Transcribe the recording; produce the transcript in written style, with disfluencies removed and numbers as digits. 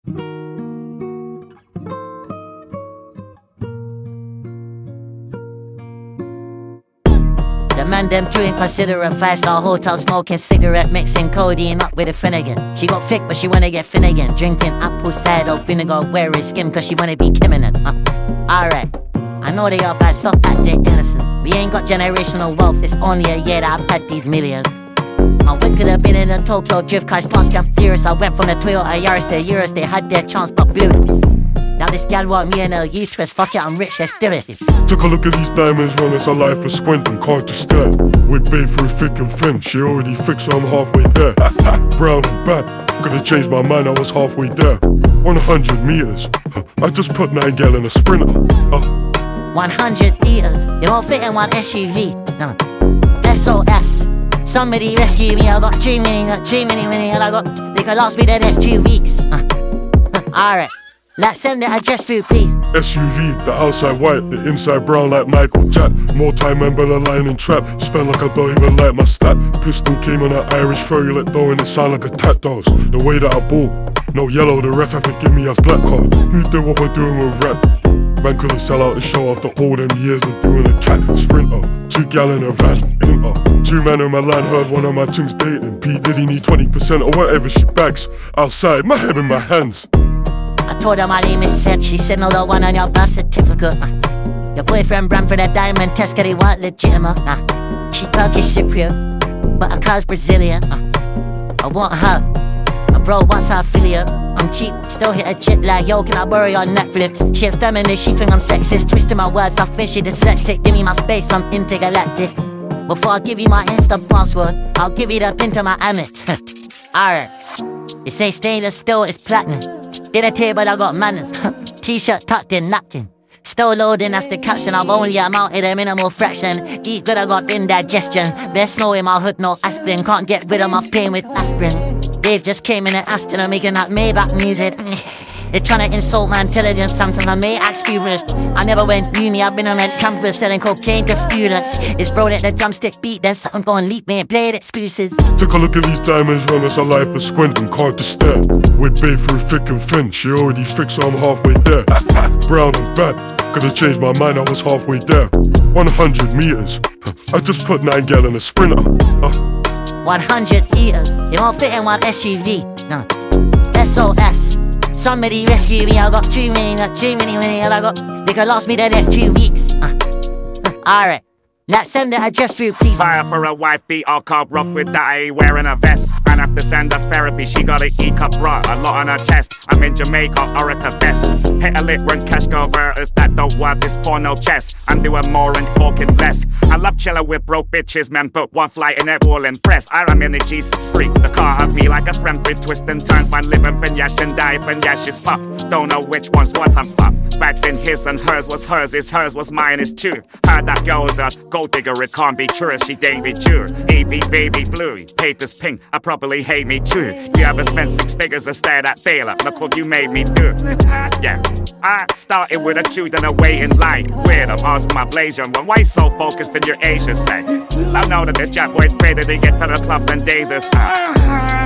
The man them chewing considerate, 5-star hotel smoking cigarette, mixing codeine up with a Finnegan. She got thick but she wanna get Finnegan, drinking apple cider vinegar, wearing skim cause she wanna be Kim Alright, I know they are bad stuff, act they innocent. We ain't got generational wealth, it's only a year that I've had these millions. My wit could have been in a Tokyo drift cars past them furious. I went from the Toyota Yaris to Urus, they had their chance but blew it. Now this gal want me in a uterus, fuck it, I'm rich, let's do it. Took a look at these diamonds, run as a life for squinting, can't just stare. We bathe through thick and thin, she already fixed so I'm halfway there. Brown and bad, could've changed my mind, I was halfway there. 100 meters, I just put 9 gal in a sprinter. 100 liters, you won't fit in one SUV, no. SOS, somebody rescue me, I got too many, and I got, they could last me the next 2 weeks. Alright. Let's send the address through, please. SUV, the outside white, the inside brown like Michael Jack. More time, remember the line and trap. Spend like I don't even like my stat. Pistol came on an Irish ferry, let though and it sound like a tat dose. The way that I ball, no yellow, the ref had to give me a black card. Who did what we're doing with rap? Man couldn't sell out the show after all them years of doing a cat sprinter. 2 gal in a van, inter. 2 men on my line heard one of my chicks dating. P Diddy need 20% or whatever she bags. Outside, my head in my hands. I told her my name is Seth, she said no, the one on your birth certificate. Your boyfriend ran for that diamond test cause he weren't legitimate. She Turkish Cypriot, but her car's Brazilian. I want her, my bro wants her affiliate. I'm cheap, still hit a chick like, yo, can I borrow your Netflix? She has feminist, she think I'm sexist, twisting my words, I think she dyslexic. Give me my space, I'm intergalactic. Before I give you my Insta password, I'll give you the pin to my Amex. Alright, you say stainless steel is platinum. Dinner table, I got manners. T-shirt tucked in, napkin. Still loading, that's the caption. I've only amounted a minimal fraction. Eat good, I got indigestion. There's snow in my hood, no aspirin. Can't get rid of my pain with aspirin. Dave just came in an Aston, I'm making that Maybach music. They're trying to insult my intelligence, sometimes I may ask you this. I never went uni, I've been on campus selling cocaine to students. It's bro that the drumstick beat, then something gon' leap, man, play it excuses. Took a look at these diamonds, run as a life for squinting, can't just stare. We bathe through thick and thin, she already fixed so I'm halfway there. Brown and bad, could've changed my mind, I was halfway there. 100 meters, I just put 9 gal in a sprinter. 100 liters, you won't fit in one SUV, no. SOS, somebody rescue me, I got too many, and I got, they could last me the next 2 weeks. Alright, let's send the address through, please. Fire for a wife, beat all cop rock with that, wearing a vest. And after send her therapy, she got an E-cup bra, a lot on her chest. I'm in Jamaica, Orica best. Hit a lit run cash converters that don't want this porno chest. I'm doing more and talking less. I love chilling with broke bitches, man, but one flight in it will impress. I'm in the G6 freak, the car hugged me like a friend with twists and turns. Man living Finyash and die Finyash is pop. Don't know which one's what I'm fuck. Bags in his and hers was hers, is hers was mine is too. Heard that girl's a gold digger, it can't be true. She David Jure, AB baby blue, papers pink, I probably hate me too. You ever spent 6 figures and stared at failure? Look what you made me do. Yeah, I started with a queue, then a waiting line. Weird, I'm asking my blazer, and why so focused in your Asia say? I know that the Jap boys pray that they get better clubs and days.